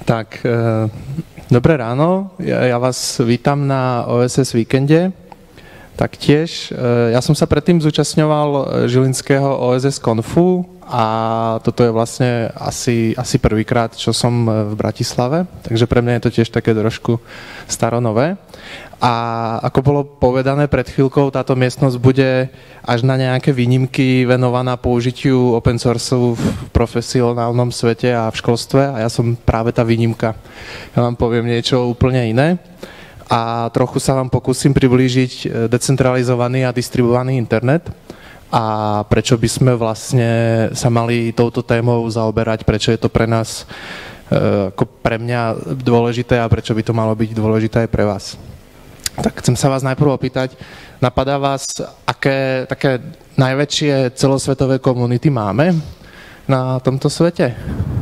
Tak, dobré ráno, ja vás vítam na OSS víkende. Taktiež, ja som sa predtým zúčastňoval žilinského OSS Konfu a toto je vlastne asi prvýkrát, čo som v Bratislave, takže pre mňa je to tiež také trošku staronové. A ako bolo povedané pred chvíľkou, táto miestnosť bude až na nejaké výnimky venovaná použitiu open sourceu v profesionálnom svete a v školstve a ja som práve tá výnimka. Ja vám poviem niečo úplne iné a trochu sa vám pokúsim priblížiť decentralizovaný a distribuovaný internet a prečo by sme vlastne sa mali touto témou zaoberať, prečo je to pre nás ako pre mňa dôležité a prečo by to malo byť dôležité aj pre vás. Tak chcem sa vás najprv opýtať, napadá vás, aké také najväčšie celosvetové komunity máme na tomto svete?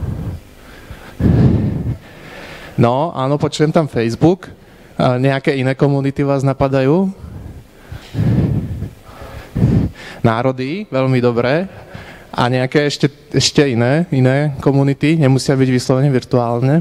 No, áno, počujem tam Facebook. Nejaké iné komunity vás napadajú? Národy, veľmi dobré. A nejaké ešte iné komunity? Nemusia byť vyslovene virtuálne?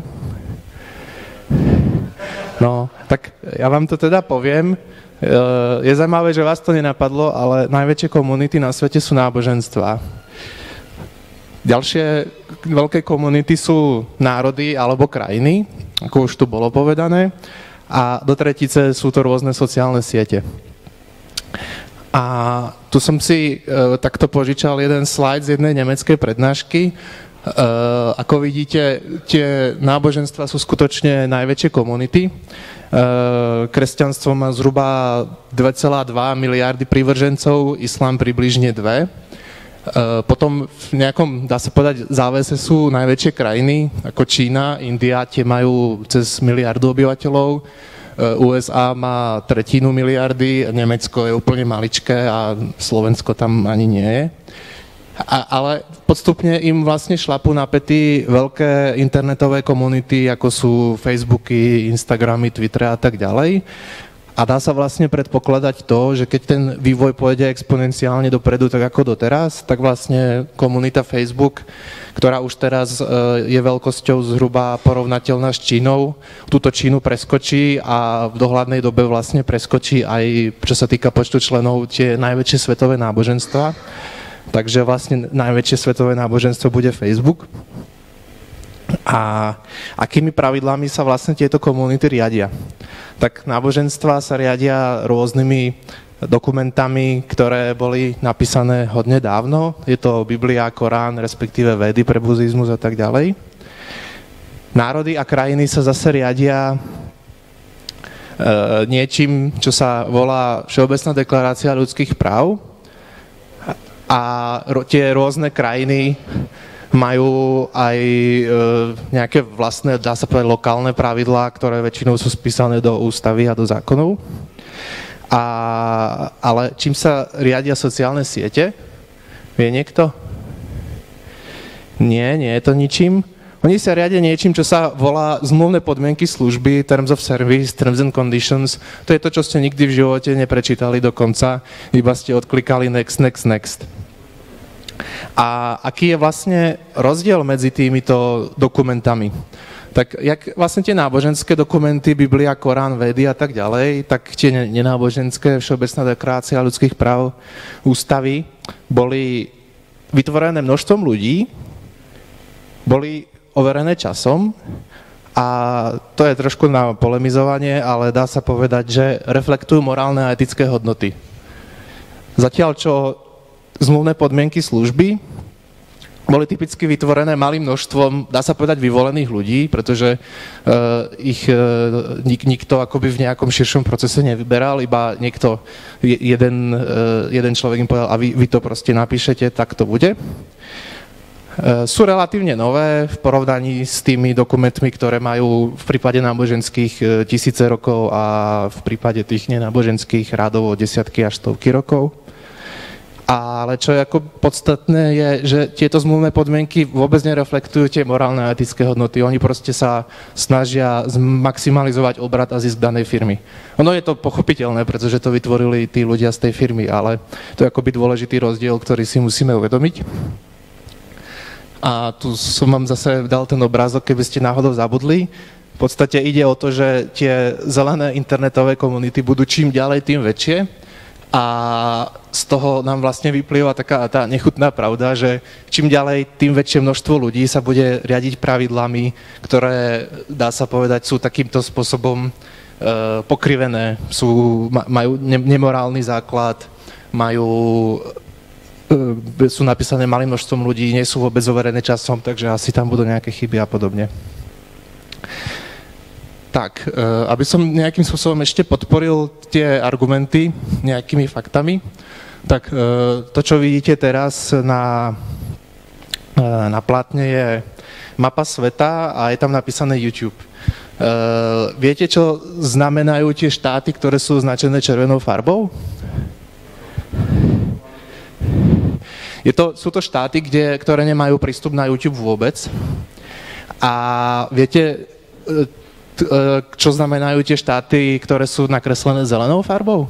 No, tak ja vám to teda poviem. Je zaujímavé, že vás to nenapadlo, ale najväčšie komunity na svete sú náboženstvá. Ďalšie veľké komunity sú národy alebo krajiny, ako už tu bolo povedané. A do tretice sú to rôzne sociálne siete. A tu som si takto požičal jeden slajd z jednej nemeckej prednášky. Ako vidíte, tie náboženstva sú skutočne najväčšie komunity. Kresťanstvo má zhruba 2,2 miliardy prívržencov, islám približne 2. Potom v nejakom, dá sa povedať, závese sú najväčšie krajiny, ako Čína, India, tie majú cez miliardu obyvateľov. USA má 1/3 miliardy, Nemecko je úplne maličké a Slovensko tam ani nie je. Ale podstupne im vlastne šlapú na päty veľké internetové komunity, ako sú Facebooky, Instagramy, Twittery a tak ďalej. A dá sa vlastne predpokladať to, že keď ten vývoj pôjde exponenciálne dopredu, tak ako doteraz, tak vlastne komunita Facebook, ktorá už teraz je veľkosťou zhruba porovnateľná s Čínou, túto Čínu preskočí a v dohľadnej dobe vlastne preskočí aj, čo sa týka počtu členov, tie najväčšie svetové náboženstva. Takže vlastne najväčšie svetové náboženstvo bude Facebook. A akými pravidlami sa vlastne tieto komunity riadia? Tak náboženstva sa riadia rôznymi dokumentami, ktoré boli napísané hodne dávno. Je to Biblia, Korán, respektíve Védy pre buddhizmus a tak ďalej. Národy a krajiny sa zase riadia niečím, čo sa volá Všeobecná deklarácia ľudských práv. A tie rôzne krajiny majú aj nejaké vlastné, dá sa povedať, lokálne pravidlá, ktoré väčšinou sú spísané do ústavy a do zákonov. Ale čím sa riadia sociálne siete? Vie niekto? Nie je to ničím. Oni sa riadia niečím, čo sa volá zmluvné podmienky služby, Terms of Service, Terms and Conditions. To je to, čo ste nikdy v živote neprečítali do konca, iba ste odklikali next. A aký je vlastne rozdiel medzi týmito dokumentami? Tak jak vlastne tie náboženské dokumenty, Biblia, Korán, Védy a tak ďalej, tak tie nenáboženské, Všeobecná deklarácia ľudských práv, ústavy boli vytvorené množstvom ľudí, boli overené časom a to je trošku na polemizovanie, ale dá sa povedať, že reflektujú morálne a etické hodnoty. Zatiaľ, čo zmluvné podmienky služby boli typicky vytvorené malým množstvom, dá sa povedať, vyvolených ľudí, pretože ich nikto akoby v nejakom širšom procese nevyberal, iba niekto, jeden človek im povedal, a vy to proste napíšete, tak to bude. Sú relatívne nové v porovnaní s tými dokumentmi, ktoré majú v prípade náboženských tisíce rokov a v prípade tých nenáboženských rádovo desiatky až stovky rokov. Ale čo je ako podstatné je, že tieto zmluvné podmienky vôbec nereflektujú tie morálne a etické hodnoty. Oni proste sa snažia zmaximalizovať obrat a zisk danej firmy. Ono je to pochopiteľné, pretože to vytvorili tí ľudia z tej firmy, ale to je akoby dôležitý rozdiel, ktorý si musíme uvedomiť. A tu som vám zase dal ten obrázok, keby ste náhodou zabudli. V podstate ide o to, že tie zelené internetové komunity budú čím ďalej, tým väčšie. A z toho nám vlastne vyplýva taká tá nechutná pravda, že čím ďalej, tým väčšie množstvo ľudí sa bude riadiť pravidlami, ktoré, dá sa povedať, sú takýmto spôsobom pokrivené, majú nemorálny základ, sú napísané malým množstvom ľudí, nie sú vôbec overené časom, takže asi tam budú nejaké chyby a podobne. Tak, aby som nejakým spôsobom ešte podporil tie argumenty nejakými faktami, tak to, čo vidíte teraz na plátne, je mapa sveta a je tam napísané YouTube. Viete, čo znamenajú tie štáty, ktoré sú označené červenou farbou? Sú to štáty, ktoré nemajú prístup na YouTube vôbec. A viete, čo znamenajú tie štáty, ktoré sú nakreslené zelenou farbou?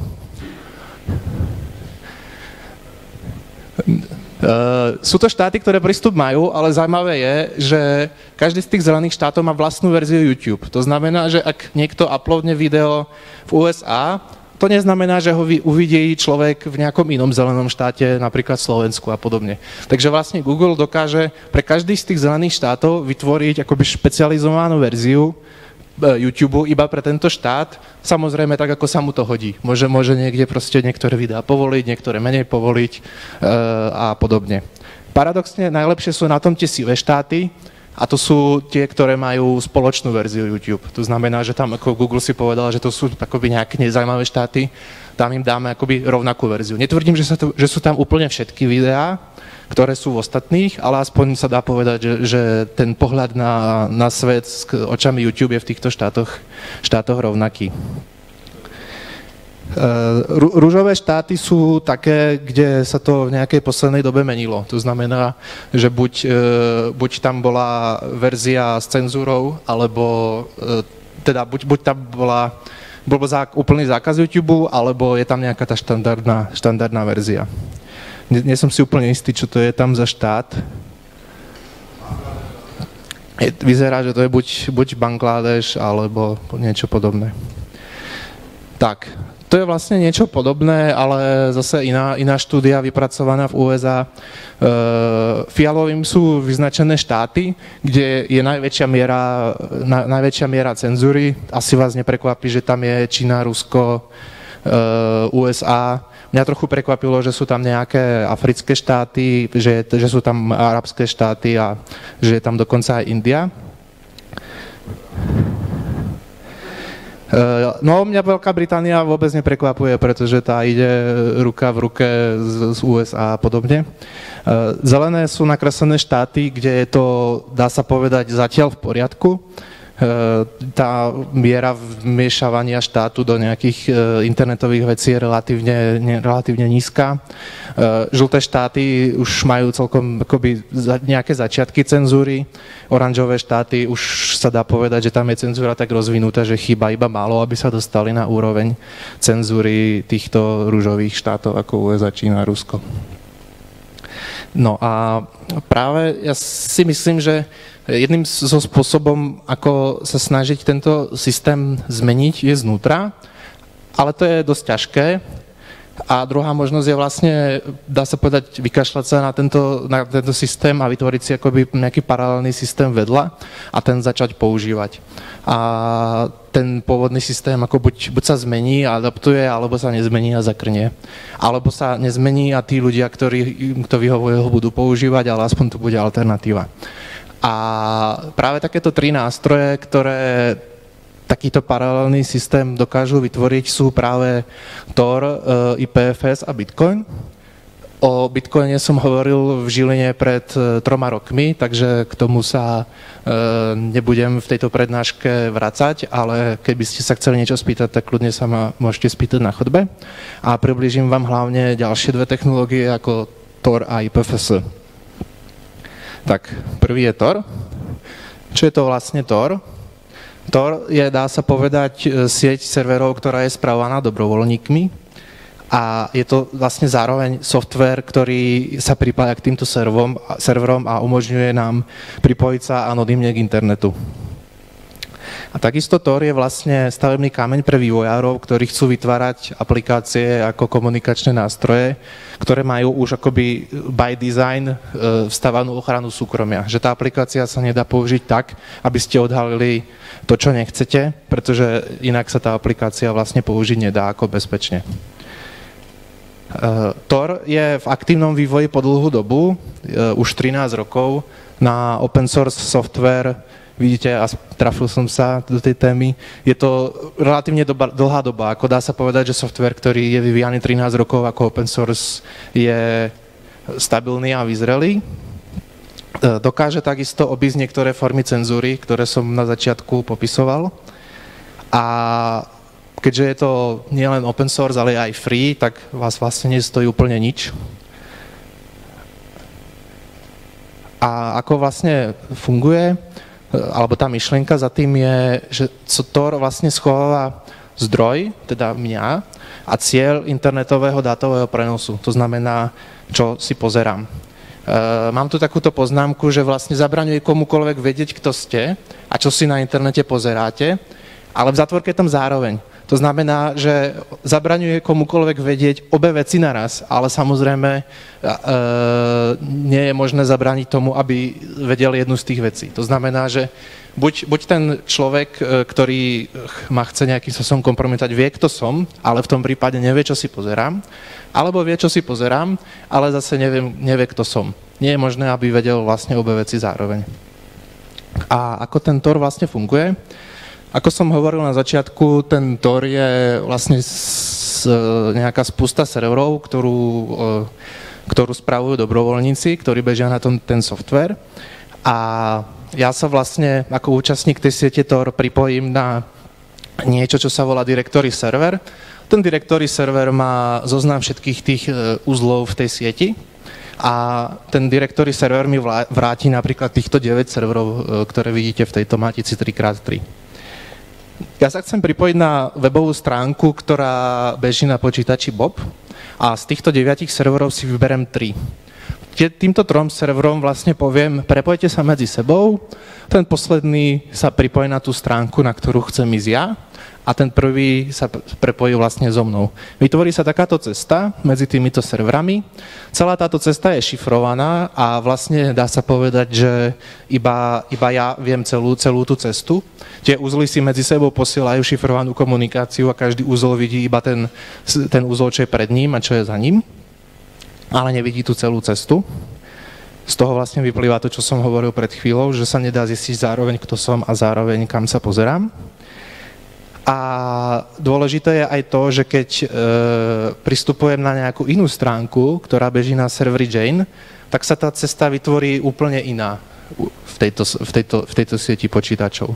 Sú to štáty, ktoré prístup majú, ale zaujímavé je, že každý z tých zelených štátov má vlastnú verziu YouTube. To znamená, že ak niekto uploadne video v USA, to neznamená, že ho uvidí človek v nejakom inom zelenom štáte, napríklad Slovensku a podobne. Takže vlastne Google dokáže pre každý z tých zelených štátov vytvoriť akoby špecializovanú verziu YouTube iba pre tento štát, samozrejme tak, ako sa mu to hodí. Môže niekde proste niektoré videá povoliť, niektoré menej povoliť a podobne. Paradoxne najlepšie sú na tom tie sivé štáty a to sú tie, ktoré majú spoločnú verziu YouTube. To znamená, že tam ako Google si povedal, že to sú akoby nejaké nezaujímavé štáty, tam im dáme akoby rovnakú verziu. Netvrdím, že sú tam úplne všetky videá, ktoré sú v ostatných, ale aspoň sa dá povedať, že ten pohľad na svet s očami YouTube je v týchto štátoch rovnaký. Ružové štáty sú také, kde sa to v nejakej poslednej dobe menilo. To znamená, že buď tam bola verzia s cenzúrou, alebo teda buď tam bol úplný zákaz YouTube, alebo je tam nejaká tá štandardná verzia. Nie som si úplne istý, čo to je tam za štát. Vyzerá, že to je buď Bangladeš, alebo niečo podobné. Tak, to je vlastne niečo podobné, ale zase iná štúdia vypracovaná v USA. Fialovým sú vyznačené štáty, kde je najväčšia miera cenzúry. Asi vás neprekvapí, že tam je Čína, Rusko, USA. Mňa trochu prekvapilo, že sú tam nejaké africké štáty, že sú tam arabské štáty a že je tam dokonca aj India. No, mňa Veľká Británia vôbec neprekvapuje, pretože tá ide ruka v ruke z USA a podobne. Zelené sú nakreslené štáty, kde je to, dá sa povedať, zatiaľ v poriadku. Tá miera vmiešavania štátu do nejakých internetových vecí je relatívne nízka. Žlté štáty už majú celkom akoby nejaké začiatky cenzúry. Oranžové štáty už sa dá povedať, že tam je cenzúra tak rozvinutá, že chýba iba málo, aby sa dostali na úroveň cenzúry týchto ružových štátov ako USA, Čína, Rusko. No a práve ja si myslím, že jedným zo spôsobom, ako sa snažiť tento systém zmeniť, je znútra, ale to je dosť ťažké. A druhá možnosť je vlastne, dá sa povedať, vykašľať sa na tento systém a vytvoriť si akoby nejaký paralelný systém vedľa a ten začať používať. A ten pôvodný systém ako buď sa zmení a adaptuje, alebo sa nezmení a zakrnie. Alebo sa nezmení a tí ľudia, kto vyhovuje, ho budú používať, ale aspoň to bude alternatíva. A práve takéto 3 nástroje, ktoré takýto paralelný systém dokážu vytvoriť, sú práve Tor, IPFS a Bitcoin. O Bitcoine som hovoril v Žiline pred 3 rokmi, takže k tomu sa nebudem v tejto prednáške vracať, ale keby ste sa chceli niečo spýtať, tak kľudne sa ma môžete spýtať na chodbe. A priblížim vám hlavne ďalšie 2 technológie ako Tor a IPFS. Tak, prvý je Tor. Čo je to vlastne Tor? Tor je, dá sa povedať, sieť serverov, ktorá je spravovaná dobrovoľníkmi a je to vlastne zároveň software, ktorý sa pripája k týmto serverom a umožňuje nám pripojiť sa anonymne k internetu. A takisto Tor je vlastne stavebný kameň pre vývojárov, ktorí chcú vytvárať aplikácie ako komunikačné nástroje, ktoré majú už akoby by design vstavanú ochranu súkromia. Že tá aplikácia sa nedá použiť tak, aby ste odhalili to, čo nechcete, pretože inak sa tá aplikácia vlastne použiť nedá ako bezpečne. Tor je v aktívnom vývoji po dlhú dobu, už 13 rokov, na open source software. Vidíte, a trafil som sa do tej témy. Je to relatívne dlhá doba, ako dá sa povedať, že software, ktorý je vyvíjaný 13 rokov ako open source, je stabilný a vyzrelý. Dokáže takisto obísť niektoré formy cenzúry, ktoré som na začiatku popisoval. A keďže je to nielen open source, ale aj free, tak vás vlastne nestojí úplne nič. A ako vlastne funguje, alebo tá myšlienka za tým je, že Tor vlastne schováva zdroj, teda mňa, a cieľ internetového dátového prenosu. To znamená, čo si pozerám. Mám tu takúto poznámku, že vlastne zabraňuje komukoľvek vedieť, kto ste a čo si na internete pozeráte, ale v zátvorke je tam zároveň. To znamená, že zabraňuje komukoľvek vedieť obe veci naraz, ale samozrejme nie je možné zabrániť tomu, aby vedel jednu z tých vecí. To znamená, že buď ten človek, ktorý ma chce nejakým spôsobom kompromitovať, vie, kto som, ale v tom prípade nevie, čo si pozerám, alebo vie, čo si pozerám, ale zase nevie, kto som. Nie je možné, aby vedel vlastne obe veci zároveň. A ako ten Tor vlastne funguje? Ako som hovoril na začiatku, ten Tor je vlastne nejaká spusta serverov, ktorú spravujú dobrovoľníci, ktorí bežia na ten software. A ja sa vlastne ako účastník tej siete Tor pripojím na niečo, čo sa volá directory server. Ten directory server má zoznam všetkých tých uzlov v tej sieti. A ten directory server mi vráti napríklad týchto 9 serverov, ktoré vidíte v tejto matici 3x3. Ja sa chcem pripojiť na webovú stránku, ktorá beží na počítači Bob, a z týchto 9 serverov si vyberem 3. Týmto 3 serverom vlastne poviem, prepojte sa medzi sebou, ten posledný sa pripojí na tú stránku, na ktorú chcem ísť ja, a ten prvý sa prepojí vlastne so mnou. Vytvorí sa takáto cesta medzi týmito serverami. Celá táto cesta je šifrovaná a vlastne dá sa povedať, že iba ja viem celú tú cestu. Tie uzly si medzi sebou posielajú šifrovanú komunikáciu a každý úzol vidí iba ten úzol, čo je pred ním a čo je za ním, ale nevidí tú celú cestu. Z toho vlastne vyplýva to, čo som hovoril pred chvíľou, že sa nedá zistiť zároveň, kto som a zároveň, kam sa pozerám. A dôležité je aj to, že keď pristupujem na nejakú inú stránku, ktorá beží na serveri Jane, tak sa tá cesta vytvorí úplne iná v tejto sieti počítačov.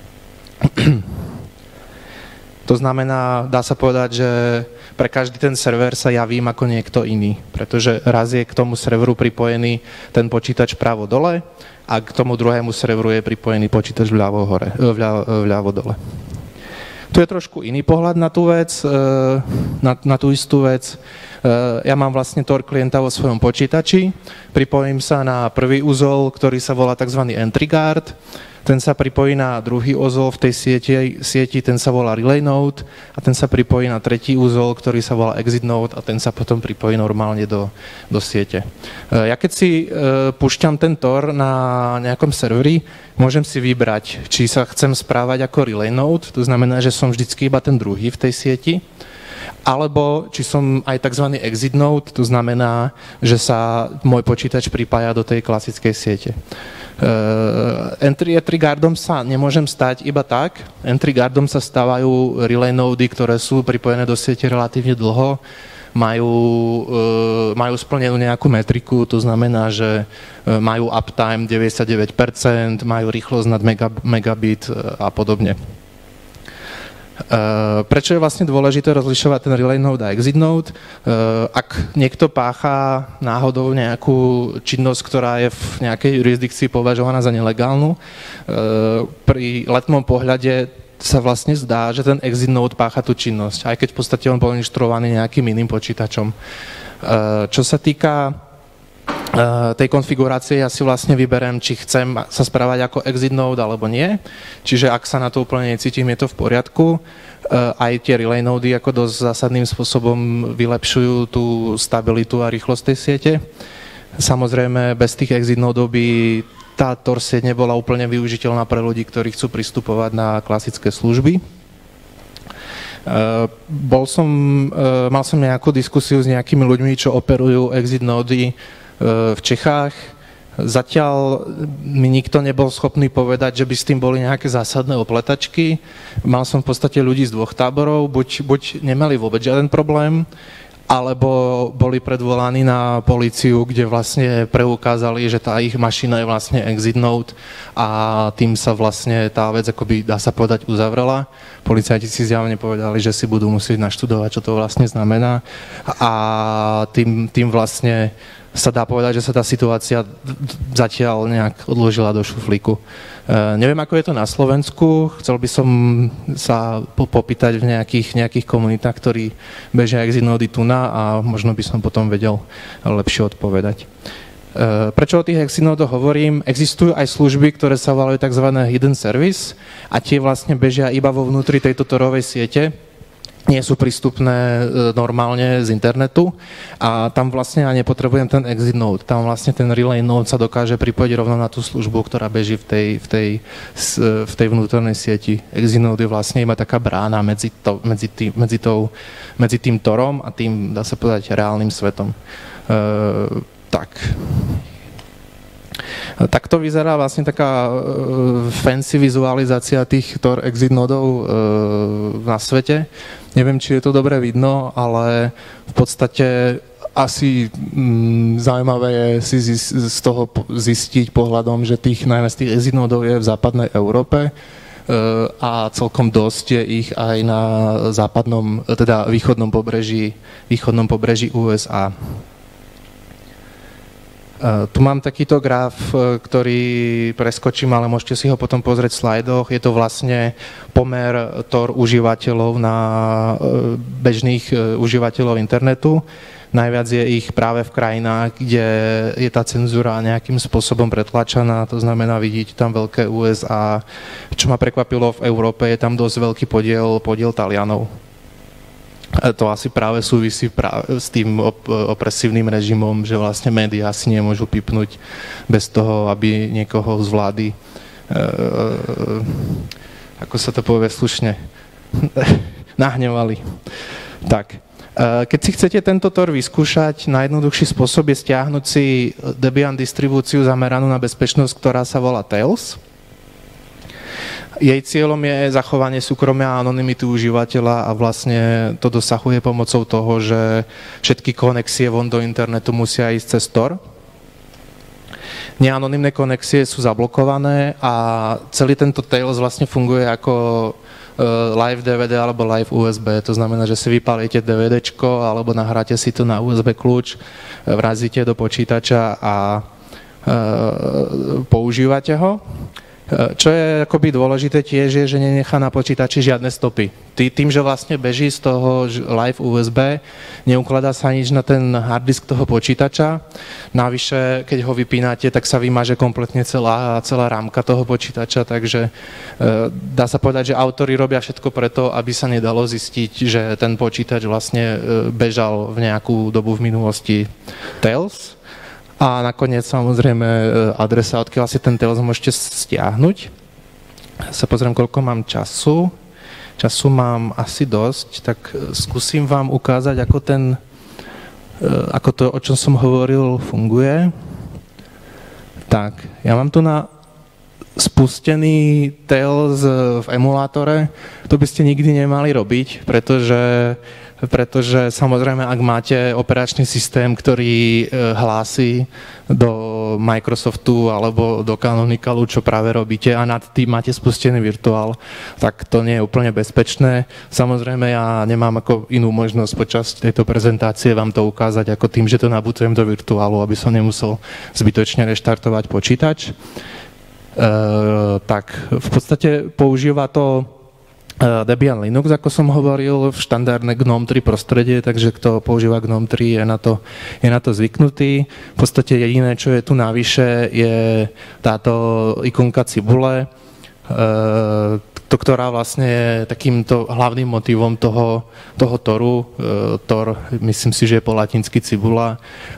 To znamená, dá sa povedať, že pre každý ten server sa javím ako niekto iný, pretože raz je k tomu serveru pripojený ten počítač právo dole a k tomu druhému serveru je pripojený počítač vľavo dole. Tu je trošku iný pohľad na tú vec, na tú istú vec. Ja mám vlastne Tor klienta vo svojom počítači, pripojím sa na prvý úzol, ktorý sa volá tzv. Entry Guard. Ten sa pripojí na druhý úzol v tej sieti, ten sa volá Relay Node, a ten sa pripojí na tretí úzol, ktorý sa volá Exit Node, a ten sa potom pripojí normálne do siete. Ja keď si púšťam ten Tor na nejakom serveri, môžem si vybrať, či sa chcem správať ako Relay Node, to znamená, že som vždycky iba ten druhý v tej sieti, alebo či som aj tzv. Exit Node, to znamená, že sa môj počítač pripája do tej klasickej siete. Entry guardom sa nemôžem stať iba tak. Entry guardom sa stávajú relay nody, ktoré sú pripojené do siete relatívne dlho, majú splnenú nejakú metriku, to znamená, že majú uptime 99%, majú rýchlosť nad megabit a podobne. Prečo je vlastne dôležité rozlišovať ten relay node a exit node? Ak niekto pácha náhodou nejakú činnosť, ktorá je v nejakej jurisdikcii považovaná za nelegálnu, pri letmom pohľade sa vlastne zdá, že ten exit node pácha tú činnosť, aj keď v podstate on bol inštruovaný nejakým iným počítačom. Čo sa týka tej konfigurácie, ja si vlastne vyberiem, či chcem sa správať ako exit node alebo nie. Čiže ak sa na to úplne necítim, je to v poriadku. Aj tie relay nody ako dosť zásadným spôsobom vylepšujú tú stabilitu a rýchlosť tej siete. Samozrejme, bez tých exit nodov by tá Tor sieť nebola úplne využiteľná pre ľudí, ktorí chcú pristupovať na klasické služby. Mal som nejakú diskusiu s nejakými ľuďmi, čo operujú exit nody v Čechách. Zatiaľ mi nikto nebol schopný povedať, že by s tým boli nejaké zásadné opletačky. Mal som v podstate ľudí z dvoch táborov, buď nemali vôbec žiaden problém, alebo boli predvolaní na políciu, kde vlastne preukázali, že tá ich mašina je vlastne exit node a tým sa vlastne tá vec akoby, dá sa povedať, uzavrela. Policajti si zjavne povedali, že si budú musieť naštudovať, čo to vlastne znamená a tým vlastne sa dá povedať, že sa tá situácia zatiaľ nejak odložila do šuflíku. Neviem, ako je to na Slovensku, chcel by som sa popýtať v nejakých komunitách, ktorí bežia exit nody tuna a možno by som potom vedel lepšie odpovedať. Prečo o tých exit nodoch hovorím? Existujú aj služby, ktoré sa volajú tzv. Hidden service a tie vlastne bežia iba vo vnútri tejto torovej siete. Nie sú prístupné normálne z internetu a tam vlastne ja nepotrebujem ten exit node. Tam vlastne ten relay node sa dokáže pripojiť rovno na tú službu, ktorá beží v tej vnútornej sieti. Exit node je vlastne iba taká brána medzi tým torom a tým, dá sa povedať, reálnym svetom. Takto vyzerá vlastne taká fancy vizualizácia tých Tor exit nodov na svete. Neviem, či je to dobre vidno, ale v podstate asi zaujímavé je si z toho zistiť pohľadom, že najmä z tých exit nodov je v západnej Európe a celkom dosť je ich aj na východnom pobreží USA. Tu mám takýto graf, ktorý preskočím, ale môžete si ho potom pozrieť v slajdoch. Je to vlastne pomer Tor užívateľov na bežných užívateľov internetu. Najviac je ich práve v krajinách, kde je tá cenzúra nejakým spôsobom pretlačaná, to znamená vidieť tam veľké USA. Čo ma prekvapilo, v Európe je tam dosť veľký podiel Talianov. To asi práve súvisí s tým opresívnym režimom, že vlastne médiá si nemôžu pipnúť bez toho, aby niekoho z vlády, ako sa to povie slušne, nahnevali. Tak, keď si chcete tento Tor vyskúšať, najjednoduchší spôsob je stiahnuť si Debian distribúciu zameranú na bezpečnosť, ktorá sa volá Tails. Jej cieľom je zachovanie súkromia a anonymity užívateľa a vlastne to dosahuje pomocou toho, že všetky konexie von do internetu musia ísť cez Tor. Neanonymné konexie sú zablokované a celý tento Tails vlastne funguje ako live DVD alebo live USB. To znamená, že si vypálite DVDčko alebo nahráte si to na USB kľúč, vrazíte do počítača a používate ho. Čo je akoby dôležité tiež je, že nenechá na počítači žiadne stopy. Tým, že vlastne beží z toho live USB, neukladá sa nič na ten harddisk toho počítača. Navyše, keď ho vypínate, tak sa vymaže kompletne celá rámka toho počítača, takže dá sa povedať, že autori robia všetko preto, aby sa nedalo zistiť, že ten počítač vlastne bežal v nejakú dobu v minulosti Tails. A nakoniec samozrejme adresa, odkiaľ si ten Tails môžete stiahnuť. Sa pozriem, koľko mám času. Času mám asi dosť, tak skúsim vám ukázať, ako to, o čom som hovoril, funguje. Tak, ja mám tu na spustený Tails v emulátore. To by ste nikdy nemali robiť, pretože samozrejme, ak máte operačný systém, ktorý hlási do Microsoftu alebo do Canonicalu, čo práve robíte a nad tým máte spustený virtuál, tak to nie je úplne bezpečné. Samozrejme, ja nemám ako inú možnosť počas tejto prezentácie vám to ukázať ako tým, že to nabutujem do virtuálu, aby som nemusel zbytočne reštartovať počítač. Tak v podstate používa to Debian Linux, ako som hovoril, v štandardné GNOME 3 prostredie, takže kto používa GNOME 3 je na to zvyknutý. V podstate jediné, čo je tu navyše, je táto ikonka cibule, ktorá vlastne je takýmto hlavným motívom toho Toru. Tor, myslím si, že je po latinsky cibula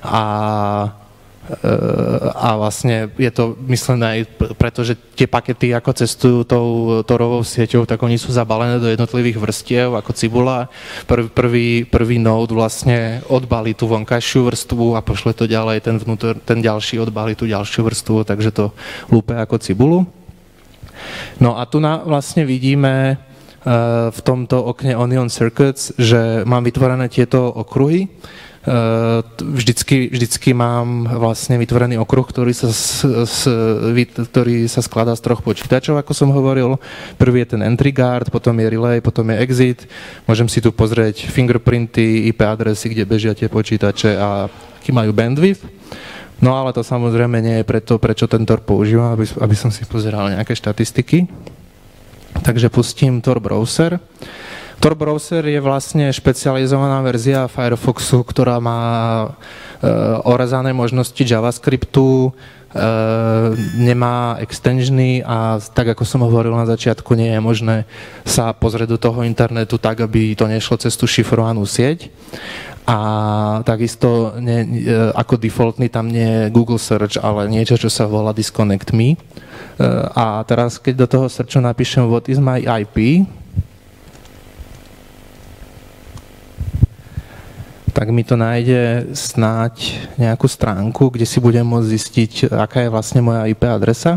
a vlastne je to myslené aj preto, že tie pakety ako cestujú tou Torovou sieťou, tak oni sú zabalené do jednotlivých vrstiev ako cibula. Prvý node vlastne odbalí tú vonkajšiu vrstvu a pošle to ďalej, ten ďalší odbalí tú ďalšiu vrstvu, takže to lúpe ako cibulu. No a tu vlastne vidíme v tomto okne Onion Circuits, že mám vytvorené tieto okruhy. Vždycky mám vlastne vytvorený okruh, ktorý sa skladá z 3 počítačov, ako som hovoril. Prvý je ten entry guard, potom je relay, potom je exit. Môžem si tu pozrieť fingerprinty, IP adresy, kde bežia tie počítače a aký majú bandwidth. No ale to samozrejme nie je preto, prečo ten Tor používam, aby som si pozeral nejaké štatistiky. Takže pustím Tor browser. Tor browser je vlastne špecializovaná verzia Firefoxu, ktorá má orezané možnosti JavaScriptu, nemá extensiony a tak, ako som hovoril na začiatku, nie je možné sa pozrieť do toho internetu tak, aby to nešlo cez tú šifrovanú sieť. A takisto ako defaultný tam nie je Google Search, ale niečo, čo sa volá Disconnect Me. A teraz, keď do toho searchu napíšem What is my IP, tak mi to nájde snáď nejakú stránku, kde si budem môcť zistiť, aká je vlastne moja IP adresa.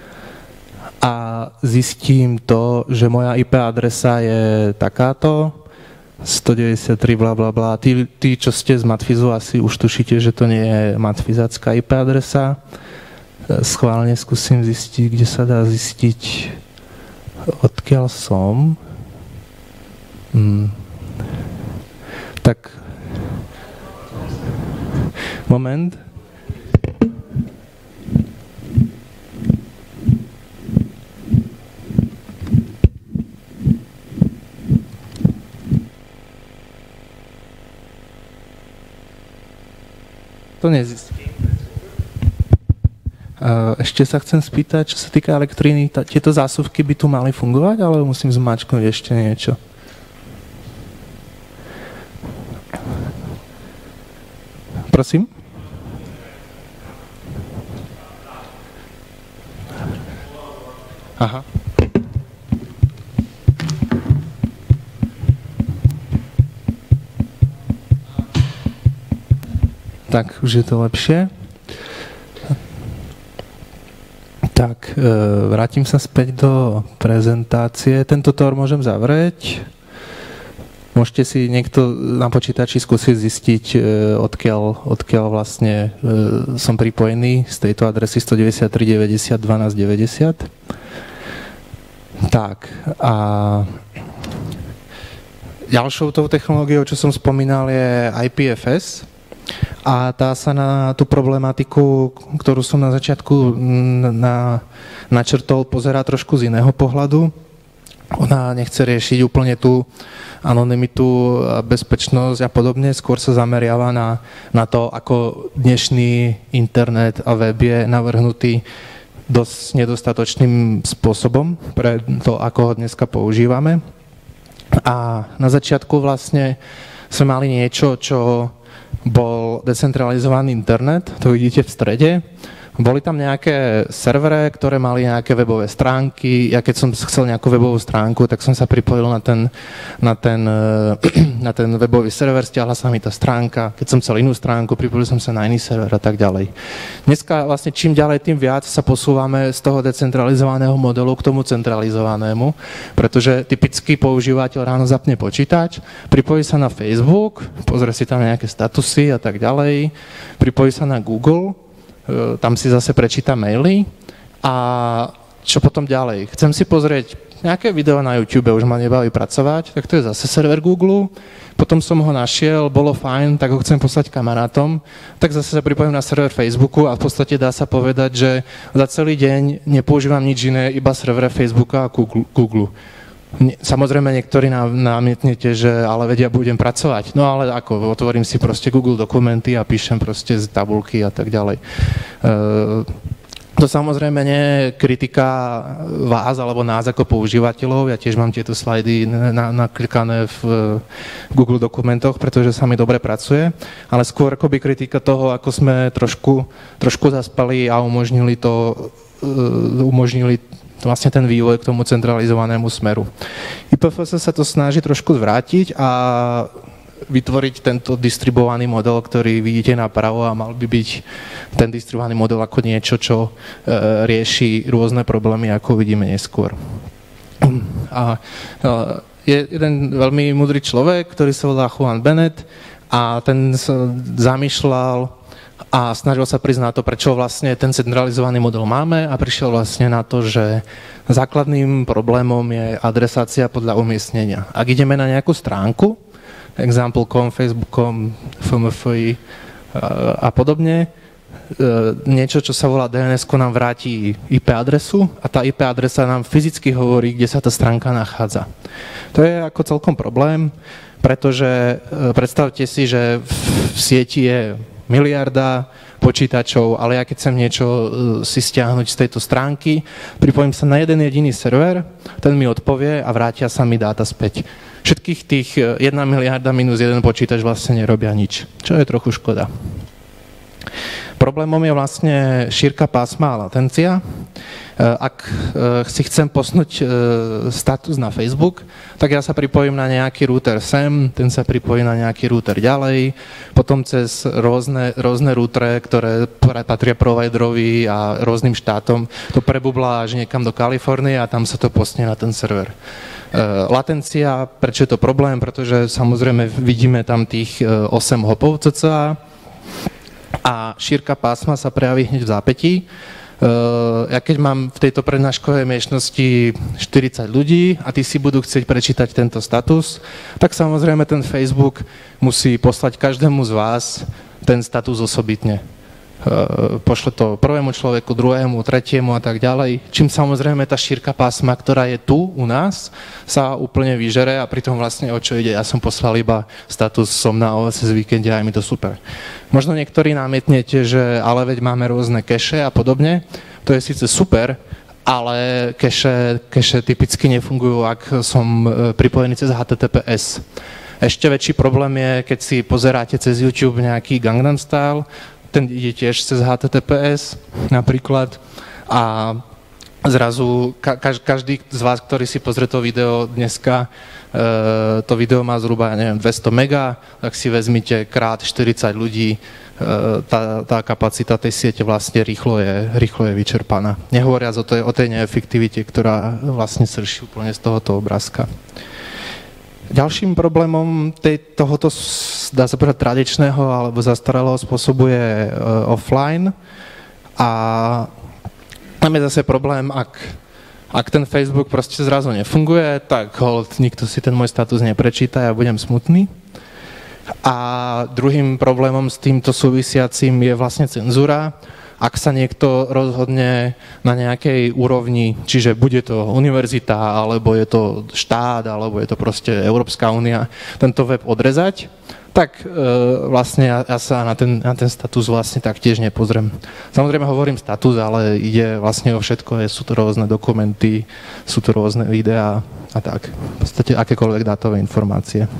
A zistím to, že moja IP adresa je takáto, 193 bla bla bla. Tí, čo ste z Matfizu, asi už tušíte, že to nie je matfizácká IP adresa. Schválne skúsim zistiť, kde sa dá zistiť, odkiaľ som. Tak moment. To nezistím. Ešte sa chcem spýtať, čo sa týka elektriny, tieto zásuvky by tu mali fungovať, ale musím zmačknúť ešte niečo. Prosím? Aha. Tak, už je to lepšie. Tak, vrátim sa späť do prezentácie. Tento Tor môžem zavrieť. Môžete si niekto na počítači skúsiť zistiť, odkiaľ vlastne som pripojený z tejto adresy 193.90.12.90. Tak, a ďalšou tou technológiou, čo som spomínal, je IPFS. A tá sa na tú problematiku, ktorú som na začiatku načrtol, pozerá trošku z iného pohľadu. Ona nechce riešiť úplne tú anonymitu, bezpečnosť a podobne, skôr sa zameriava na to, ako dnešný internet a web je navrhnutý dosť nedostatočným spôsobom pre to, ako ho dneska používame. A na začiatku vlastne sme mali niečo, čo bol decentralizovaný internet, to vidíte v strede. Boli tam nejaké servere, ktoré mali nejaké webové stránky. Ja keď som chcel nejakú webovú stránku, tak som sa pripojil na ten webový server, stiahla sa mi tá stránka. Keď som chcel inú stránku, pripojil som sa na iný server a tak ďalej. Dneska vlastne čím ďalej, tým viac sa posúvame z toho decentralizovaného modelu k tomu centralizovanému, pretože typický používateľ ráno zapne počítač, pripojí sa na Facebook, pozrie si tam nejaké statusy a tak ďalej, pripojí sa na Google, tam si zase prečíta maily a čo potom ďalej? Chcem si pozrieť nejaké video na YouTube, už ma nebaví pracovať, tak to je zase server Google, potom som ho našiel, bolo fajn, tak ho chcem poslať kamarátom, tak zase sa pripojím na server Facebooku a v podstate dá sa povedať, že za celý deň nepoužívam nič iné, iba server Facebooka a Google. Samozrejme, niektorí námietnete, že ale vedia, budem pracovať. No ale ako, otvorím si proste Google dokumenty a píšem proste z tabulky a tak ďalej. To samozrejme nie je kritika vás alebo nás ako používateľov. Ja tiež mám tieto slajdy naklikané v Google dokumentoch, pretože sa mi dobre pracuje, ale skôr akoby kritika toho, ako sme trošku zaspali a umožnili vlastne ten vývoj k tomu centralizovanému smeru. IPFS sa to snaží trošku zvrátiť a vytvoriť tento distribuovaný model, ktorý vidíte napravo a mal by byť ten distribuovaný model ako niečo, čo rieši rôzne problémy, ako vidíme neskôr. A je jeden veľmi múdry človek, ktorý sa volá Juan Bennett a ten sa zamýšľal a snažil sa prísť na to, prečo vlastne ten centralizovaný model máme a prišiel vlastne na to, že základným problémom je adresácia podľa umiestnenia. Ak ideme na nejakú stránku, example.com, Facebook.com, FMFI a podobne, niečo, čo sa volá DNS, nám vráti IP adresu a tá IP adresa nám fyzicky hovorí, kde sa tá stránka nachádza. To je ako celkom problém, pretože predstavte si, že v sieti je miliarda počítačov, ale ja keď chcem niečo si stiahnuť z tejto stránky, pripojím sa na jeden jediný server, ten mi odpovie a vrátia sa mi dáta späť. Všetkých tých 1 miliarda minus 1 počítač vlastne nerobia nič, čo je trochu škoda. Problémom je vlastne šírka pásma a latencia. Ak si chcem posnúť status na Facebook, tak ja sa pripojím na nejaký router sem, ten sa pripojí na nejaký router ďalej, potom cez rôzne routere, ktoré patria providerovi a rôznym štátom, to prebublá až niekam do Kalifornie a tam sa to postne na ten server. Latencia, prečo je to problém? Pretože samozrejme vidíme tam tých 8 hopov cca, a šírka pásma sa prejaví hneď v zápätí. Ja keď mám v tejto prednáškovej miestnosti 40 ľudí a tí si budú chcieť prečítať tento status, tak samozrejme ten Facebook musí poslať každému z vás ten status osobitne. Pošle to prvému človeku, druhému, tretiemu a tak ďalej. Čím samozrejme tá šírka pásma, ktorá je tu u nás, sa úplne vyžere a pritom vlastne o čo ide. Ja som poslal iba status, som na OSS víkende a je mi to super. Možno niektorí námietnete, že ale veď máme rôzne cache a podobne. To je síce super, ale cache typicky nefungujú, ak som pripojený cez HTTPS. Ešte väčší problém je, keď si pozeráte cez YouTube nejaký Gangnam Style, ten ide tiež cez HTTPS napríklad a zrazu každý z vás, ktorý si pozrie to video dneska, to video má zhruba, neviem, 200 mega, tak si vezmite krát 40 ľudí, tá kapacita tej siete vlastne rýchlo je vyčerpaná. Nehovoriac o tej neefektivite, ktorá vlastne srší úplne z tohoto obrázka. Ďalším problémom tohoto, dá sa povedať, tradičného alebo zastaralého spôsobu je offline a tam je zase problém, ak ten Facebook proste zrazu nefunguje, tak nikto si ten môj status neprečíta, ja budem smutný. A druhým problémom s týmto súvisiacím je vlastne cenzúra. Ak sa niekto rozhodne na nejakej úrovni, čiže bude to univerzita, alebo je to štát, alebo je to proste Európska únia, tento web odrezať, tak vlastne ja sa na ten status vlastne taktiež nepozriem. Samozrejme hovorím status, ale ide vlastne o všetko, sú to rôzne dokumenty, sú to rôzne videá a tak. V podstate akékoľvek dátové informácie.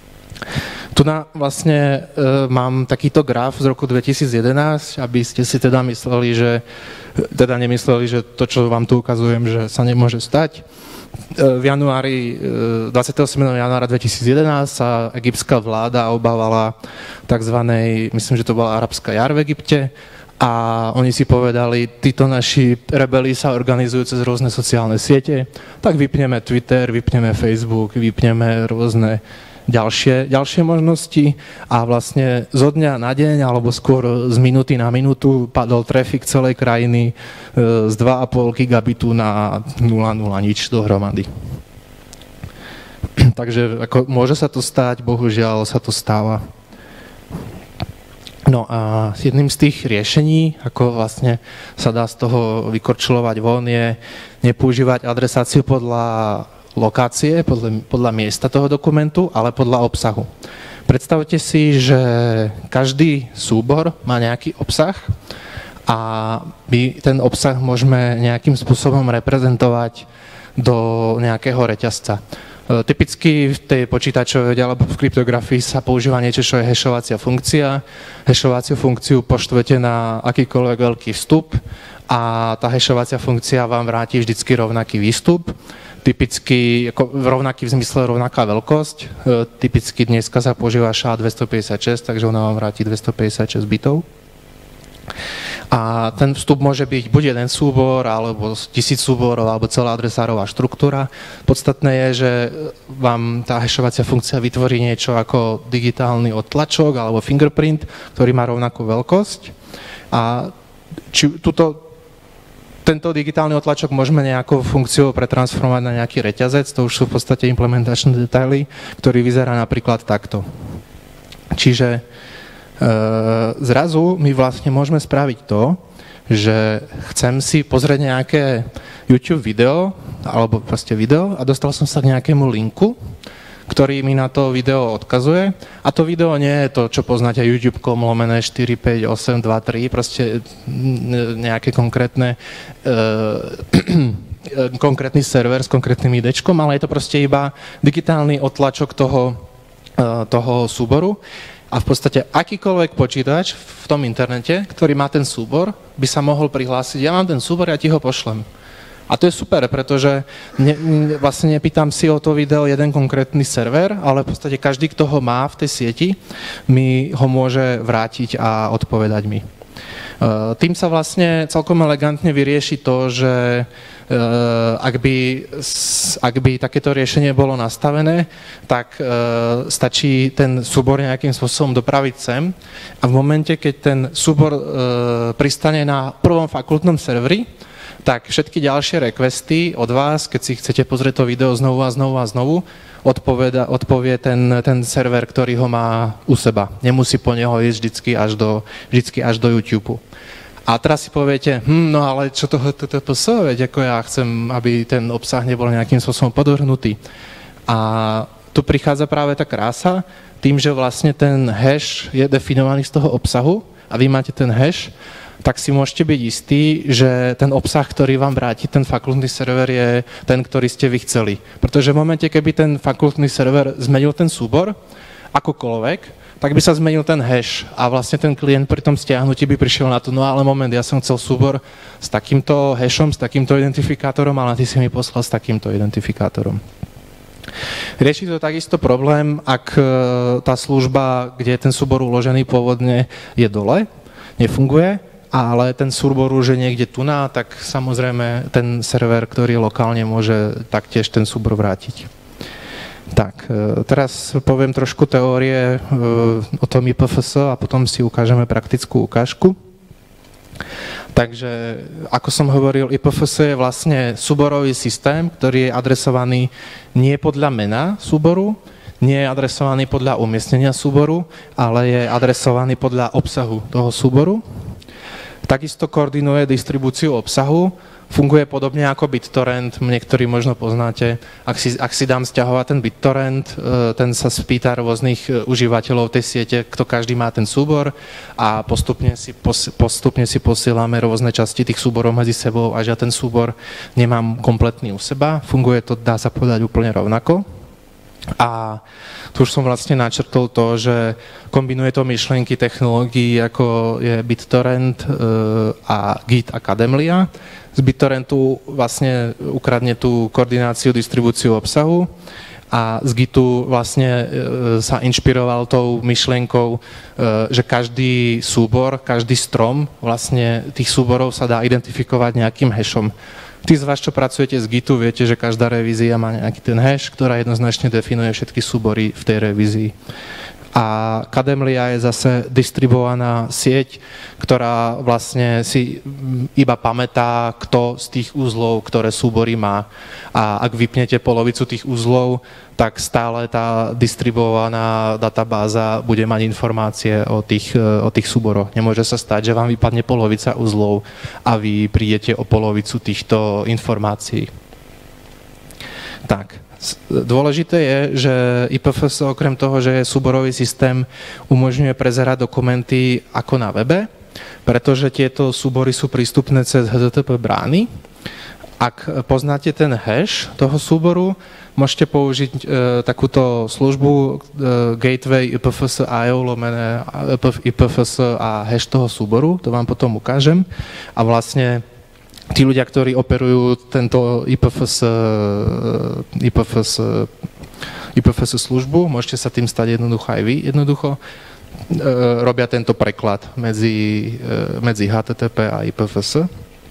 Tu vlastne mám takýto graf z roku 2011, aby ste si teda nemysleli, že to, čo vám tu ukazujem, že sa nemôže stať. V januári, 27. januára 2011 sa egyptská vláda obávala takzvanej, myslím, že to bola arabská jar v Egypte, a oni si povedali, títo naši rebeli sa organizujú cez rôzne sociálne siete, tak vypneme Twitter, vypneme Facebook, vypneme rôzne ďalšie možnosti a vlastne zo dňa na deň, alebo skôr z minúty na minútu padol trafik celej krajiny z 2,5 gigabitu na 0,0 nič dohromady. Takže môže sa to stať, bohužiaľ sa to stáva. No a jedným z tých riešení, ako vlastne sa dá z toho vykorčulovať von, je nepoužívať adresáciu podľa lokácie, podľa miesta toho dokumentu, ale podľa obsahu. Predstavte si, že každý súbor má nejaký obsah a my ten obsah môžeme nejakým spôsobom reprezentovať do nejakého reťazca. Typicky v tej počítačovej alebo v kryptografii sa používa niečo, čo je hashovacia funkcia. Hashovaciu funkciu poštvete na akýkoľvek veľký vstup a tá hashovacia funkcia vám vráti vždycky rovnaký výstup. Typicky, ako rovnaký v zmysle rovnaká veľkosť. Typicky dneska sa používa SHA-256, takže ona vám vráti 256 bitov. A ten vstup môže byť buď jeden súbor, alebo 1000 súborov, alebo celá adresárová štruktúra. Podstatné je, že vám tá hashovacia funkcia vytvorí niečo ako digitálny odtlačok alebo fingerprint, ktorý má rovnakú veľkosť. A tento digitálny odtlačok môžeme nejakou funkciou pretransformovať na nejaký reťazec, to už sú v podstate implementačné detaily, ktorý vyzerá napríklad takto. Čiže zrazu my vlastne môžeme spraviť to, že chcem si pozrieť nejaké YouTube video, alebo proste video a dostal som sa k nejakému linku, ktorý mi na to video odkazuje. A to video nie je to, čo poznáte youtube.com/45823, proste nejaké konkrétny server s konkrétnym idečkom, ale je to proste iba digitálny odtlačok toho súboru. A v podstate akýkoľvek počítač v tom internete, ktorý má ten súbor, by sa mohol prihlásiť, ja mám ten súbor, ja ti ho pošlem. A to je super, pretože vlastne nepýtam si o to video jeden konkrétny server, ale v podstate každý, kto ho má v tej sieti, mi ho môže vrátiť a odpovedať mi. Tým sa vlastne celkom elegantne vyrieši to, že ak by takéto riešenie bolo nastavené, tak stačí ten súbor nejakým spôsobom dopraviť sem a v momente, keď ten súbor pristane na prvom fakultnom serveri, tak všetky ďalšie requesty od vás, keď si chcete pozrieť to video znovu a znovu a znovu, odpovie ten server, ktorý ho má u seba. Nemusí po neho ísť vždycky až do YouTube. A teraz si poviete, no ale čo to veď, ako ja chcem, aby ten obsah nebol nejakým spôsobom podvrhnutý. A tu prichádza práve tá krása, tým, že vlastne ten hash je definovaný z toho obsahu a vy máte ten hash, tak si môžete byť istí, že ten obsah, ktorý vám vráti ten fakultný server, je ten, ktorý ste vy chceli. Pretože v momente, keby ten fakultný server zmenil ten súbor, akokoľvek, tak by sa zmenil ten hash a vlastne ten klient pri tom stiahnutí by prišiel na to, no ale moment, ja som chcel súbor s takýmto hashom, s takýmto identifikátorom, ale ty si mi poslal s takýmto identifikátorom. Rieši to takisto problém, ak tá služba, kde je ten súbor uložený pôvodne, je dole, nefunguje, ale ten súbor už je niekde tuná, tak samozrejme ten server, ktorý lokálne môže taktiež ten súbor vrátiť. Tak, teraz poviem trošku teórie o tom IPFS a potom si ukážeme praktickú ukážku. Takže, ako som hovoril, IPFS je vlastne súborový systém, ktorý je adresovaný nie podľa mena súboru, nie je adresovaný podľa umiestnenia súboru, ale je adresovaný podľa obsahu toho súboru. Takisto koordinuje distribúciu obsahu, funguje podobne ako BitTorrent, niektorí možno poznáte. Ak si dám sťahovať ten BitTorrent, ten sa spýta rôznych užívateľov tej siete, kto každý má ten súbor a postupne si posielame rôzne časti tých súborov medzi sebou, až ja ten súbor nemám kompletný u seba. Funguje to, dá sa povedať, úplne rovnako. A tu už som vlastne načrtol to, že kombinuje to myšlienky technológií, ako je BitTorrent a Git a Kademlia. Z BitTorrentu vlastne ukradne tú koordináciu, distribúciu obsahu a z Gitu vlastne sa inšpiroval tou myšlienkou, že každý súbor, každý strom vlastne tých súborov sa dá identifikovať nejakým hashom. Tí z vás, čo pracujete s Gitu, viete, že každá revízia má nejaký ten hash, ktorá jednoznačne definuje všetky súbory v tej revízii. A Kademlia je zase distribuovaná sieť, ktorá vlastne si iba pamätá, kto z tých uzlov, ktoré súbory má. A ak vypnete polovicu tých uzlov, tak stále tá distribuovaná databáza bude mať informácie o tých súboroch. Nemôže sa stať, že vám vypadne polovica uzlov a vy prídete o polovicu týchto informácií. Tak, Dôležité je, že IPFS okrem toho, že je súborový systém, umožňuje prezerať dokumenty ako na webe, pretože tieto súbory sú prístupné cez HTTP brány. Ak poznáte ten hash toho súboru, môžete použiť takúto službu Gateway IPFS IO lomené IPFS a hash toho súboru, to vám potom ukážem. A vlastne tí ľudia, ktorí operujú tento IPFS službu, môžete sa tým stať jednoducho aj vy. Jednoducho robia tento preklad medzi HTTP a IPFS.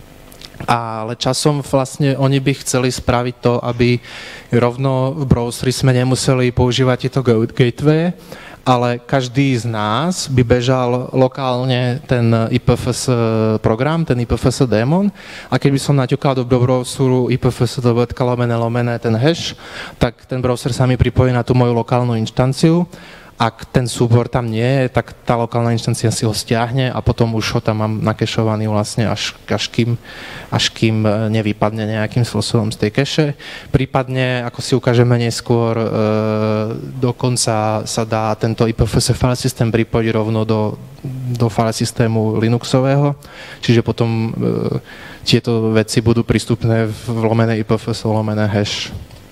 Ale časom vlastne oni by chceli spraviť to, aby rovno v browseri sme nemuseli používať tieto gateway, ale každý z nás by bežal lokálne ten IPFS program, ten IPFS daemon, a keď by som naťukal do browseru ipfs.lomené ten hash, tak ten browser sa mi pripojí na tú moju lokálnu inštanciu. Ak ten súbor tam nie je, tak tá lokálna inštancia si ho stiahne a potom už ho tam mám nakešovaný vlastne až kým nevypadne nejakým spôsobom z tej keše. Prípadne, ako si ukážeme neskôr, dokonca sa dá tento IPFS file systém pripojiť rovno do file systému Linuxového, čiže potom tieto veci budú prístupné v lomené IPFS, lomené hash.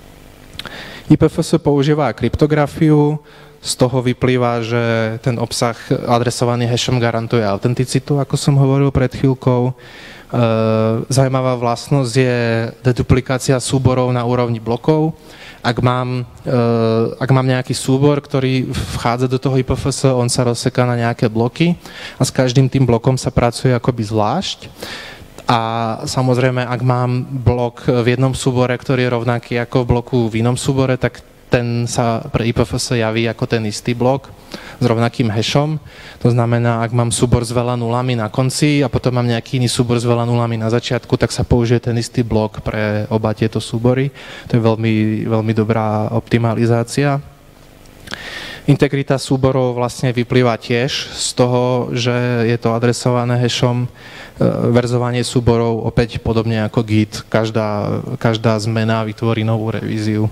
IPFS používa kryptografiu. Z toho vyplýva, že ten obsah adresovaný hashom garantuje autenticitu, ako som hovoril pred chvíľkou. Zajímavá vlastnosť je deduplikácia súborov na úrovni blokov. Ak mám nejaký súbor, ktorý vchádza do toho IPFS, on sa rozseká na nejaké bloky a s každým tým blokom sa pracuje akoby zvlášť. A samozrejme, ak mám blok v jednom súbore, ktorý je rovnaký ako v bloku v inom súbore, tak ten sa pre IPFS javí ako ten istý blok s rovnakým hashom. To znamená, ak mám súbor s veľa nulami na konci a potom mám nejaký iný súbor s veľa nulami na začiatku, tak sa použije ten istý blok pre oba tieto súbory. To je veľmi, veľmi dobrá optimalizácia. Integrita súborov vlastne vyplýva tiež z toho, že je to adresované hashom. Verzovanie súborov opäť podobne ako Git. Každá zmena vytvorí novú revíziu.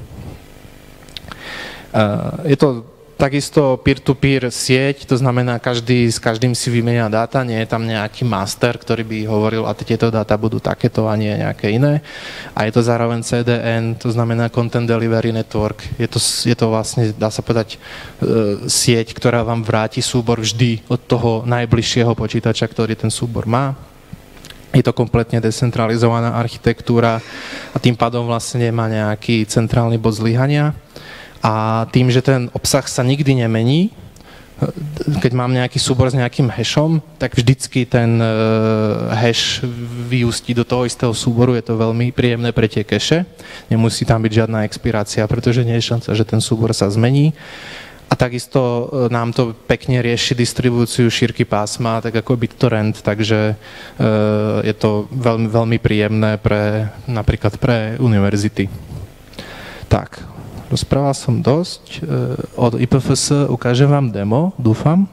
Je to takisto peer-to-peer sieť, to znamená, každý s každým si vymenia dáta, nie je tam nejaký master, ktorý by hovoril, a tieto dáta budú takéto a nie nejaké iné. A je to zároveň CDN, to znamená Content Delivery Network. Je to vlastne, dá sa povedať, sieť, ktorá vám vráti súbor vždy od toho najbližšieho počítača, ktorý ten súbor má. Je to kompletne decentralizovaná architektúra a tým pádom vlastne nemá nejaký centrálny bod zlyhania. A tým, že ten obsah sa nikdy nemení, keď mám nejaký súbor s nejakým hashom, tak vždycky ten hash vyústí do toho istého súboru. Je to veľmi príjemné pre tie cache. Nemusí tam byť žiadna expirácia, pretože nie je šanca, že ten súbor sa zmení. A takisto nám to pekne rieši distribúciu šírky pásma, tak ako BitTorrent, takže je to veľmi, veľmi príjemné napríklad pre univerzity. Tak. Rozprával som dosť. Od IPFS ukážem vám demo, dúfam.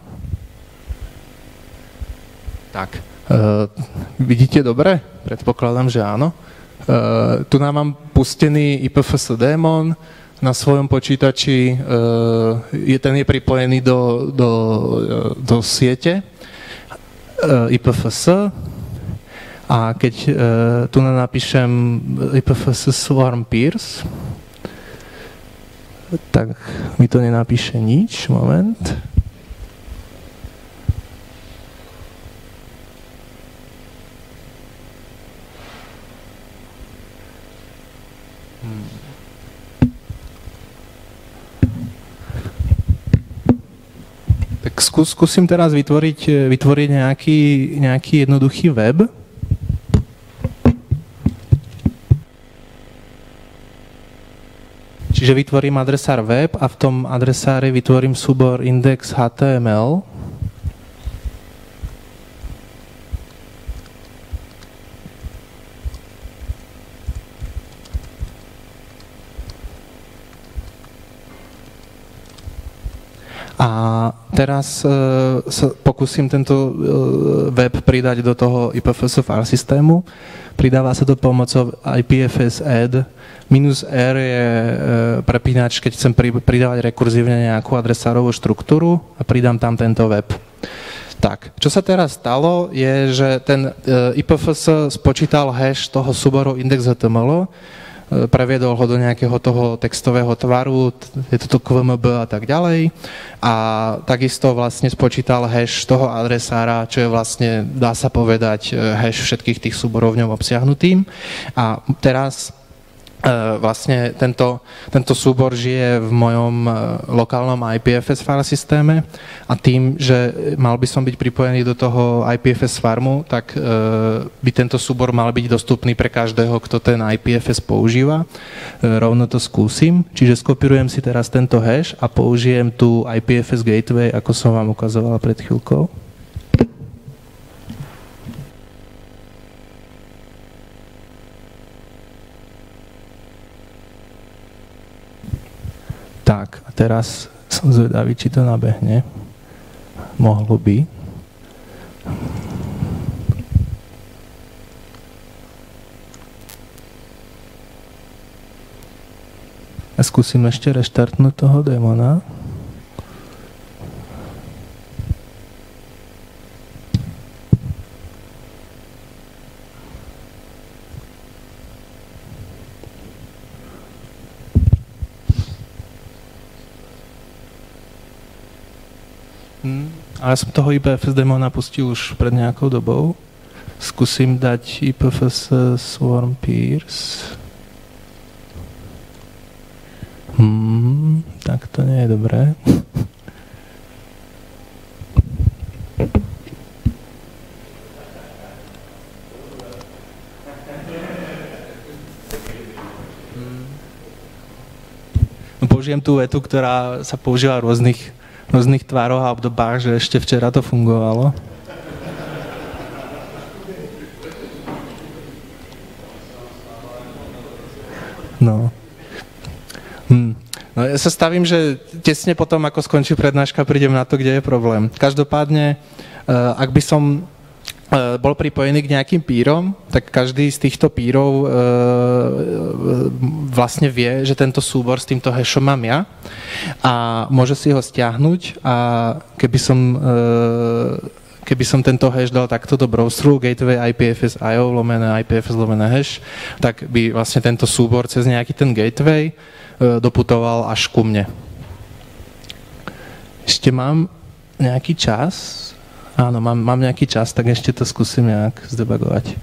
Tak, vidíte dobre? Predpokladám, že áno. Tu nám mám pustený IPFS démon na svojom počítači. Ten je pripojený do siete IPFS. A keď tu napíšem IPFS Swarm Peers, tak mi to nenapíše nič, moment. Tak skúsim teraz vytvoriť nejaký jednoduchý web. Čiže vytvorím adresár web a v tom adresári vytvorím súbor index.html. A teraz sa pokúsim tento web pridať do toho IPFS file systému. Pridáva sa to pomocou IPFS add. -R je prepínač, keď chcem pridávať rekurzívne nejakú adresárovú štruktúru a pridám tam tento web. Tak, čo sa teraz stalo, je, že ten IPFS spočítal hash toho súboru index.html, previedol ho do nejakého toho textového tvaru, je to QMB a tak ďalej. A takisto vlastne spočítal hash toho adresára, čo je vlastne, dá sa povedať, hash všetkých tých súborov v ňom obsiahnutým. A teraz vlastne tento súbor žije v mojom lokálnom IPFS file systéme a tým, že mal by som byť pripojený do toho IPFS farmu, tak by tento súbor mal byť dostupný pre každého, kto ten IPFS používa. Rovno to skúsim, čiže skopírujem si teraz tento hash a použijem tu IPFS gateway, ako som vám ukazovala pred chvíľkou. Tak, a teraz som zvedavý, či to nabehne. Mohlo by. A skúsim ešte reštartnúť toho démona. Ale som toho IPFS demona pustil už pred nejakou dobou. Skúsim dať IPFS Swarm Peers. Tak to nie je dobré. Použijem tú vetu, ktorá sa používa v rôznych tvároch a obdobách, že ešte včera to fungovalo. No. No ja sa stavím, že tesne potom, ako skončí prednáška, prídem na to, kde je problém. Každopádne, ak by som bol pripojený k nejakým pírom, tak každý z týchto pírov vlastne vie, že tento súbor s týmto hashom mám ja a môže si ho stiahnuť a keby som tento hash dal takto do browseru gateway IPFS.io IPFS hash, tak by vlastne tento súbor cez nejaký ten gateway doputoval až ku mne. Ešte mám nejaký čas. Áno, mám nejaký čas, tak ešte to skúsim nejak zdebugovať.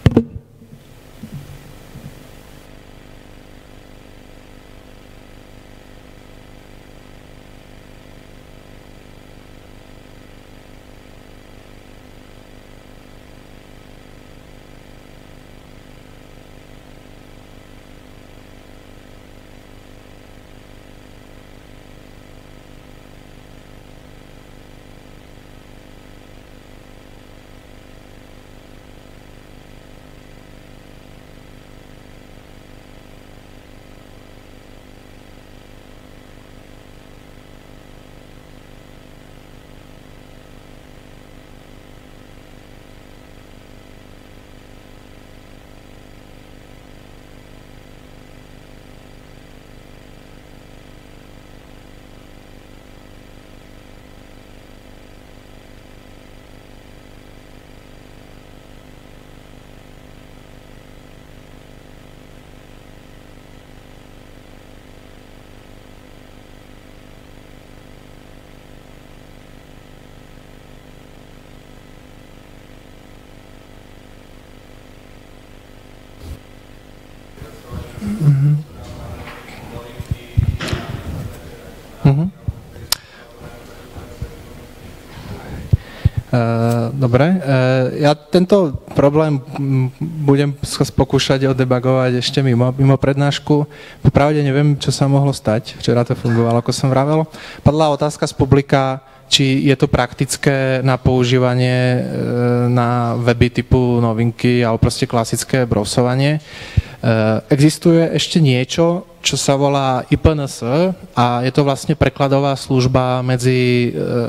Dobre, ja tento problém budem sa pokúšať odebugovať ešte mimo prednášku. Popravde neviem, čo sa mohlo stať. Včera to fungovalo, ako som vravel. Padla otázka z publika, či je to praktické na používanie na weby typu novinky alebo proste klasické browsovanie. Existuje ešte niečo, čo sa volá IPNS a je to vlastne prekladová služba medzi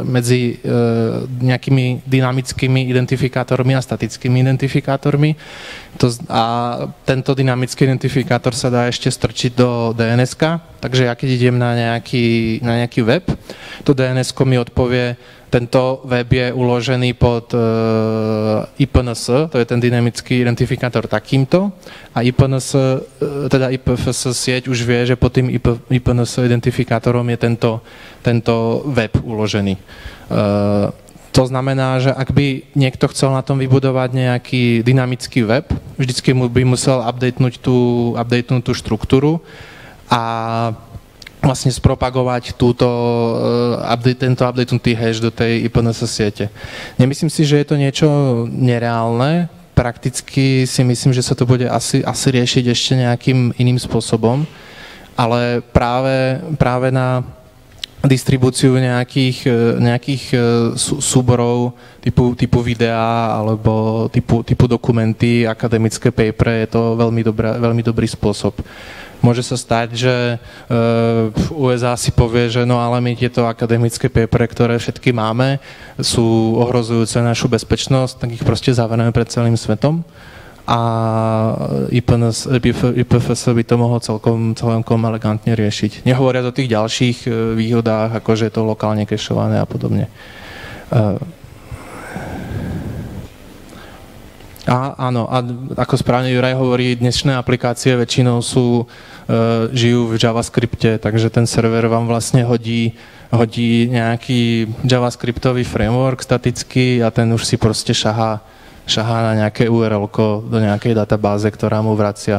nejakými dynamickými identifikátormi a statickými identifikátormi. A tento dynamický identifikátor sa dá ešte strčiť do DNS-ka, takže ja keď idem na nejaký web, to DNS-ko mi odpovie, tento web je uložený pod IPNS, to je ten dynamický identifikátor takýmto, a IPNS, teda IPFS sieť už vie, že pod tým IPNS identifikátorom je tento web uložený. To znamená, že ak by niekto chcel na tom vybudovať nejaký dynamický web, vždycky by musel updatenúť tú štruktúru a vlastne spropagovať tento updatenutý hash do tej IPNS siete. Nemyslím si, že je to niečo nereálne. Prakticky si myslím, že sa to bude asi riešiť ešte nejakým iným spôsobom, ale práve na distribúciu nejakých súborov typu videa alebo typu dokumenty, akademické papery, je to veľmi dobrý spôsob. Môže sa stať, že v USA si povie, že no ale my tieto akademické papery, ktoré všetky máme, sú ohrozujúce našu bezpečnosť, tak ich proste zaverneme pred celým svetom. A IPFS by to mohol celkom elegantne riešiť. Nehovoriac o tých ďalších výhodách, ako že je to lokálne kešované a podobne. Áno, a ako správne Juraj hovorí, dnešné aplikácie väčšinou žijú v JavaScripte, takže ten server vám vlastne hodí nejaký JavaScriptový framework statický a ten už si proste šahá na nejaké URL-ko do nejakej databáze, ktorá mu vracia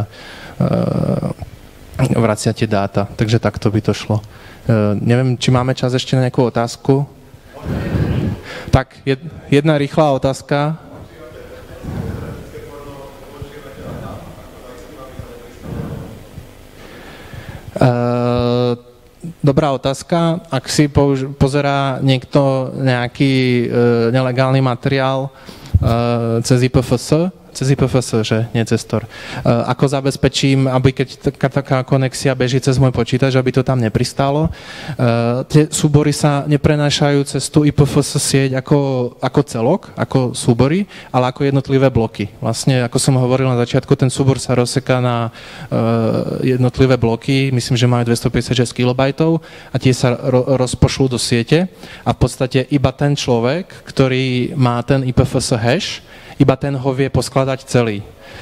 tie dáta. Takže takto by to šlo. Neviem, či máme čas ešte na nejakú otázku? Tak, jedna rýchla otázka. Dobrá otázka. Ak si pozerá niekto nejaký nelegálny materiál cez IPFS, že nie cez Tor. Ako zabezpečím, aby keď taká konexia beží cez môj počítač, aby to tam nepristálo. Tie súbory sa neprenášajú cez tú IPFS sieť ako celok, ako súbory, ale ako jednotlivé bloky. Vlastne, ako som hovoril na začiatku, ten súbor sa rozseká na jednotlivé bloky, myslím, že majú 256 KB a tie sa rozpošlú do siete a v podstate iba ten človek, ktorý má ten IPFS hash, iba ten ho vie poskladať celý.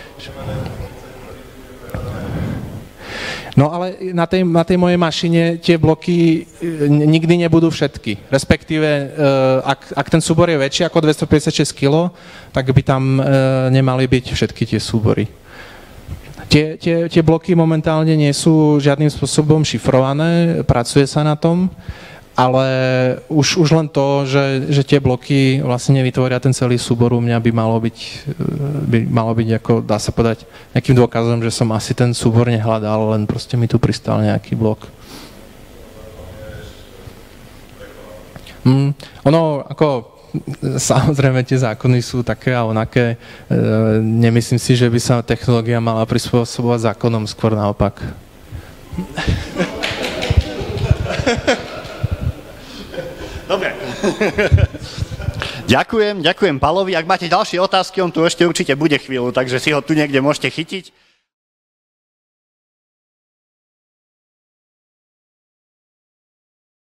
No ale na tej mojej mašine tie bloky nikdy nebudú všetky. Respektíve, ak ten súbor je väčší ako 256 kg, tak by tam nemali byť všetky tie súbory. Tie bloky momentálne nie sú žiadnym spôsobom šifrované, pracuje sa na tom, ale už len to, že tie bloky vlastne nevytvoria ten celý súbor, u mňa by malo byť ako, dá sa povedať, nejakým dôkazom, že som asi ten súbor nehľadal, len proste mi tu pristal nejaký blok. Ono, ako, samozrejme tie zákony sú také a onaké. Nemyslím si, že by sa technológia mala prispôsobovať zákonom, skôr naopak. Dobre. Ďakujem Palovi. Ak máte ďalšie otázky, on tu ešte určite bude chvíľu, takže si ho tu niekde môžete chytiť.